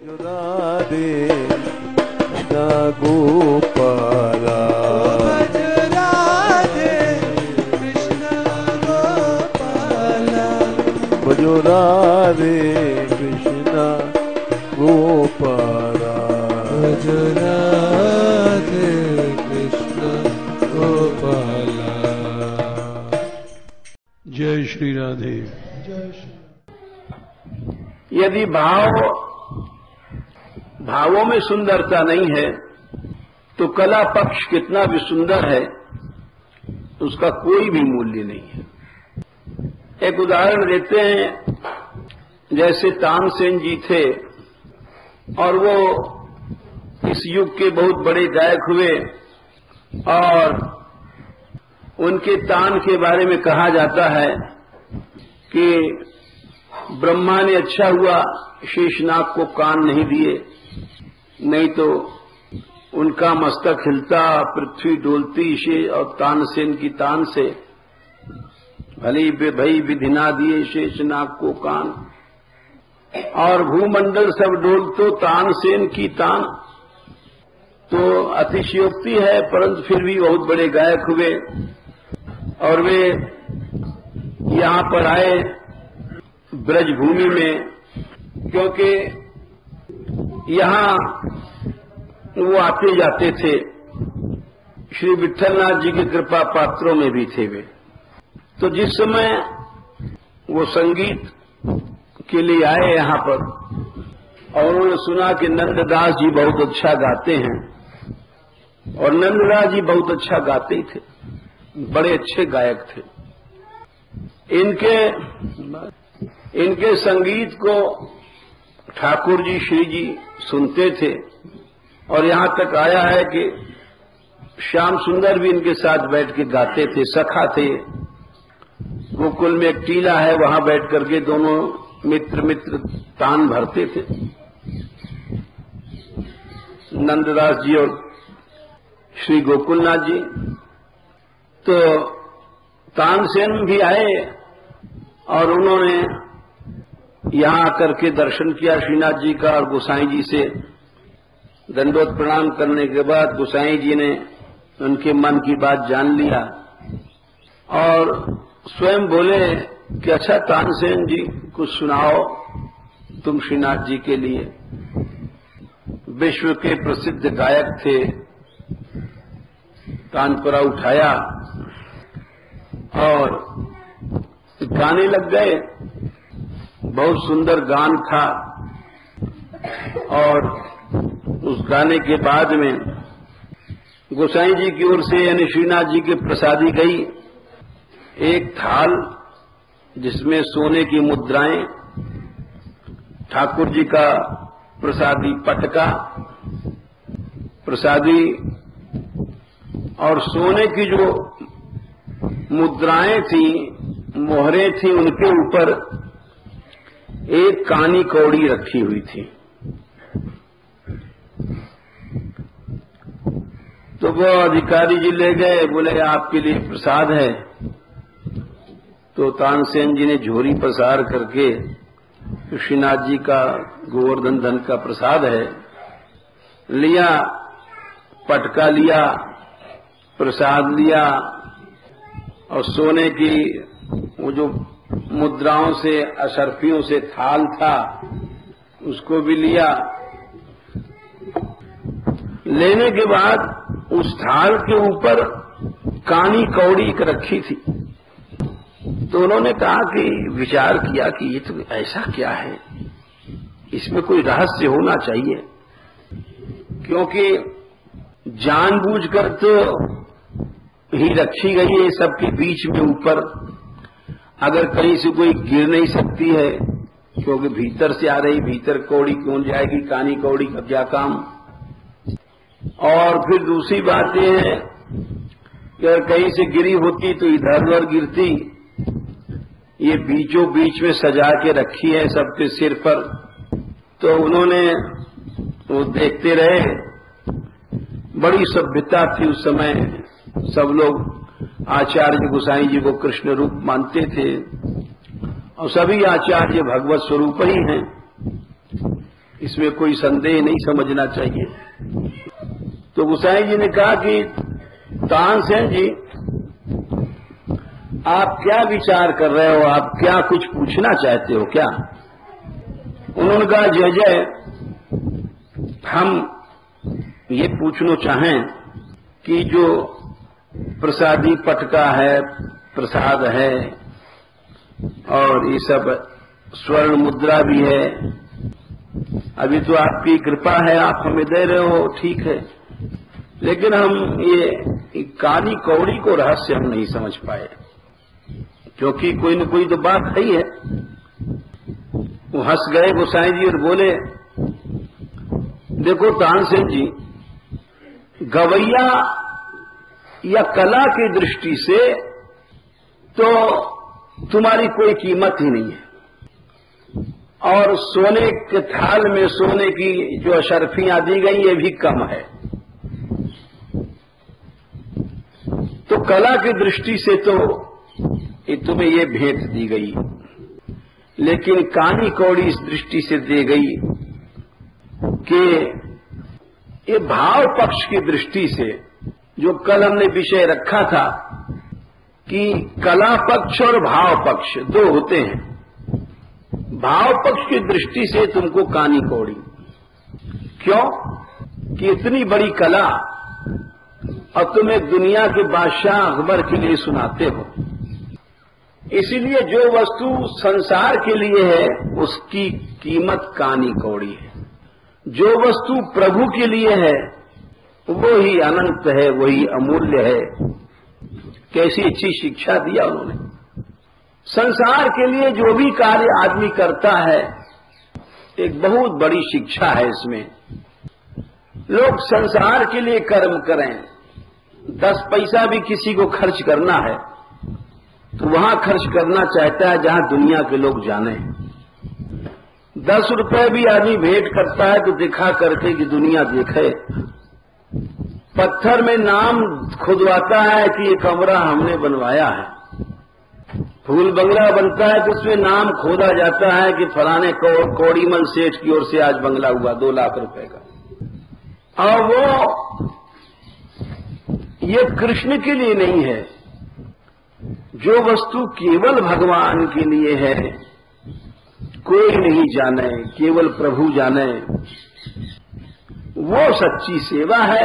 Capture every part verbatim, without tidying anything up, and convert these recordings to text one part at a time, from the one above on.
राधे कृष्ण गोपाला भजो राधे कृष्ण गोपाला भजो राधे कृष्ण गोपाला। जय श्री राधे। जय श्री। यदि भाव भावों में सुंदरता नहीं है तो कला पक्ष कितना भी सुंदर है उसका कोई भी मूल्य नहीं है। एक उदाहरण देते हैं, जैसे तानसेन जी थे और वो इस युग के बहुत बड़े गायक हुए और उनके तान के बारे में कहा जाता है कि ब्रह्मा ने अच्छा हुआ शेषनाग को कान नहीं दिए, नहीं तो उनका मस्तक हिलता, पृथ्वी डोलती शे और तानसेन की तान से। भली भई विधि ना दिए शेषनाग को कान, और भूमंडल सब डोल तो तानसेन की तान। तो अतिशयोक्ति है, परंतु फिर भी बहुत बड़े गायक हुए और वे यहाँ पर आए ब्रजभूमि में, क्योंकि यहाँ वो आते जाते थे। श्री विट्ठलनाथ जी की कृपा पात्रों में भी थे वे। तो जिस समय वो संगीत के लिए आए यहाँ पर और उन्होंने सुना कि नंददास जी बहुत अच्छा गाते हैं, और नंददास जी बहुत अच्छा गाते ही थे, बड़े अच्छे गायक थे। इनके इनके संगीत को ठाकुर जी श्री जी सुनते थे और यहाँ तक आया है कि श्याम सुंदर भी इनके साथ बैठ के गाते थे, सखा थे। गोकुल में एक टीला है, वहां बैठ करके दोनों मित्र मित्र तान भरते थे, नंददास जी और श्री गोकुलनाथ जी। तो तानसेन भी आए और उन्होंने यहाँ आकर के दर्शन किया श्रीनाथ जी का, और गोसाई जी से दंडोत प्रणाम करने के बाद गोसाई जी ने उनके मन की बात जान लिया और स्वयं बोले कि अच्छा तानसेन जी कुछ सुनाओ तुम श्रीनाथ जी के लिए। विश्व के प्रसिद्ध गायक थे, तानपुरा उठाया और गाने लग गए। बहुत सुंदर गान था और उस गाने के बाद में गोसाई जी की ओर से यानी श्रीनाथ जी के प्रसादी गई एक थाल जिसमें सोने की मुद्राएं, ठाकुर जी का प्रसादी पटका, प्रसादी और सोने की जो मुद्राएं थी, मोहरें थी, उनके ऊपर एक कानी कौड़ी रखी हुई थी। तो वो अधिकारी जी ले गए, बोले आपके लिए प्रसाद है। तो तानसेन जी ने झोरी पसार करके, श्रीनाथ जी का गोवर्धन धन का प्रसाद है, लिया, पटका लिया, प्रसाद लिया और सोने की वो जो मुद्राओं से अशर्फियों से थाल था उसको भी लिया। लेने के बाद उस थाल के ऊपर कानी कौड़ी एक रखी थी। तो उन्होंने कहा कि विचार किया कि ये तो ऐसा क्या है, इसमें कोई रहस्य होना चाहिए, क्योंकि जानबूझकर तो ही रखी गई है सबके बीच में ऊपर, अगर कहीं से कोई गिर नहीं सकती है क्योंकि भीतर से आ रही, भीतर कौड़ी क्यों जाएगी, कानी कौड़ी का क्या काम। और फिर दूसरी बात यह है कि अगर कहीं से गिरी होती तो इधर उधर गिरती, ये बीचों बीच में सजा के रखी है सबके सिर पर। तो उन्होंने वो देखते रहे, बड़ी सभ्यता थी उस समय, सब लोग आचार्य गोसाई जी को कृष्ण रूप मानते थे और सभी आचार्य भगवत स्वरूप ही हैं। इसमें कोई संदेह नहीं समझना चाहिए। तो गोसाई जी ने कहा कि तानसेन जी, आप क्या विचार कर रहे हो, आप क्या कुछ पूछना चाहते हो क्या? उन्होंने कहा, जय जय, हम ये पूछना चाहें कि जो प्रसादी पटका है, प्रसाद है, और ये सब स्वर्ण मुद्रा भी है, अभी तो आपकी कृपा है, आप हमें दे रहे हो, ठीक है, लेकिन हम ये काली कौड़ी को रहस्य हम नहीं समझ पाए, क्योंकि कोई न कोई तो बात है ही है। वो हंस गए गोसाई जी और बोले, देखो तानसेन जी, गवैया या कला की दृष्टि से तो तुम्हारी कोई कीमत ही नहीं है, और सोने के थाल में सोने की जो अशर्फियां दी गई ये भी कम है। तो कला की दृष्टि से तो ये तुम्हें ये भेंट दी गई, लेकिन कानी कौड़ी इस दृष्टि से दी गई कि ये भाव पक्ष की दृष्टि से, जो कल हमने विषय रखा था कि कला पक्ष और भाव पक्ष दो होते हैं, भाव पक्ष की दृष्टि से तुमको कानी कौड़ी, क्यों कि इतनी बड़ी कला और तुम एक दुनिया के बादशाह अकबर के लिए सुनाते हो, इसीलिए जो वस्तु संसार के लिए है उसकी कीमत कानी कौड़ी है, जो वस्तु प्रभु के लिए है वो ही अनंत है, वही अमूल्य है। कैसी अच्छी शिक्षा दिया उन्होंने। संसार के लिए जो भी कार्य आदमी करता है एक बहुत बड़ी शिक्षा है इसमें। लोग संसार के लिए कर्म करें, दस पैसा भी किसी को खर्च करना है तो वहां खर्च करना चाहता है जहां दुनिया के लोग जाने। दस रुपए भी आदमी भेंट करता है तो दिखा करके कि दुनिया देखे। पत्थर में नाम खुदवाता है कि ये कमरा हमने बनवाया है। फूल बंगला बनता है तो उसमें नाम खोदा जाता है कि फलाने कौड़ीमल सेठ की ओर से आज बंगला हुआ दो लाख रुपए का। और वो ये कृष्ण के लिए नहीं है। जो वस्तु केवल भगवान के लिए है, कोई नहीं जाने, केवल प्रभु जाने, वो सच्ची सेवा है।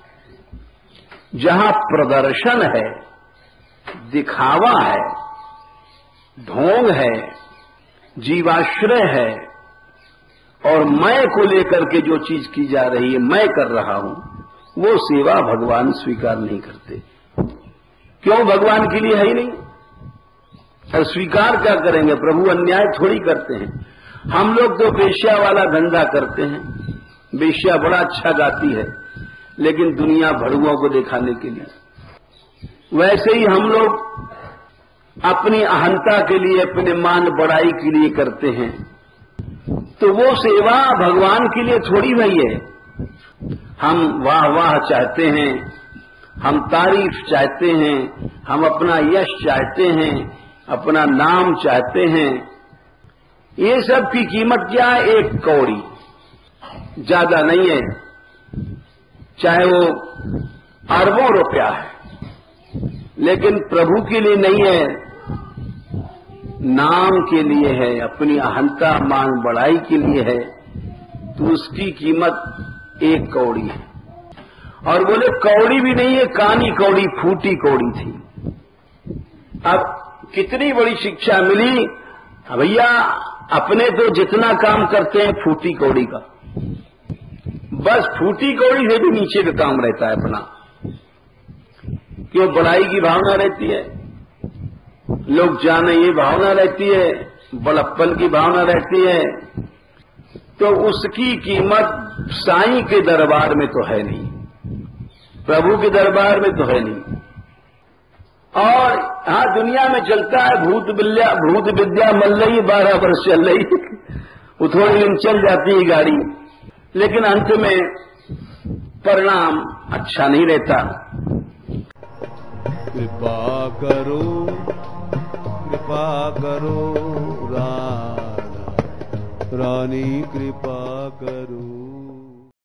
जहां प्रदर्शन है, दिखावा है, ढोंग है, जीवाश्रय है और मैं को लेकर के जो चीज की जा रही है, मैं कर रहा हूं, वो सेवा भगवान स्वीकार नहीं करते। क्यों? भगवान के लिए है ही नहीं। और स्वीकार क्या करेंगे? प्रभु अन्याय थोड़ी करते हैं। हम लोग तो वेश्या वाला धंधा करते हैं। वेश्या बड़ा अच्छा गाती है लेकिन दुनिया भड़ुओं को दिखाने के लिए। वैसे ही हम लोग अपनी अहंता के लिए, अपने मान बढ़ाई के लिए करते हैं। तो वो सेवा भगवान के लिए थोड़ी नहीं है। हम वाह वाह चाहते हैं, हम तारीफ चाहते हैं, हम अपना यश चाहते हैं, अपना नाम चाहते हैं। ये सब की कीमत क्या है? एक कौड़ी, ज्यादा नहीं है। चाहे वो अरबों रुपया है, लेकिन प्रभु के लिए नहीं है, नाम के लिए है, अपनी अहंता मान बढ़ाई के लिए है। तो उसकी कीमत एक कौड़ी है। और बोले कौड़ी भी नहीं है, कानी कौड़ी, फूटी कौड़ी थी। अब कितनी बड़ी शिक्षा मिली भैया। अपने तो जितना काम करते हैं फूटी कौड़ी का, बस फूटी कौड़ी से भी नीचे का काम रहता है अपना। क्यों? बड़ाई की भावना रहती है, लोग जाने ये भावना रहती है, बड़प्पन की भावना रहती है। तो उसकी कीमत साईं के दरबार में तो है नहीं, प्रभु के दरबार में तो है नहीं। और हाँ, दुनिया में चलता है भूत विद्या, भूत विद्या मल रही, बारह वर्ष चल रही, वो थोड़ी दिन चल जाती है गाड़ी, लेकिन अंत में परिणाम अच्छा नहीं रहता। कृपा करो, कृपा करो राधा, रानी कृपा करो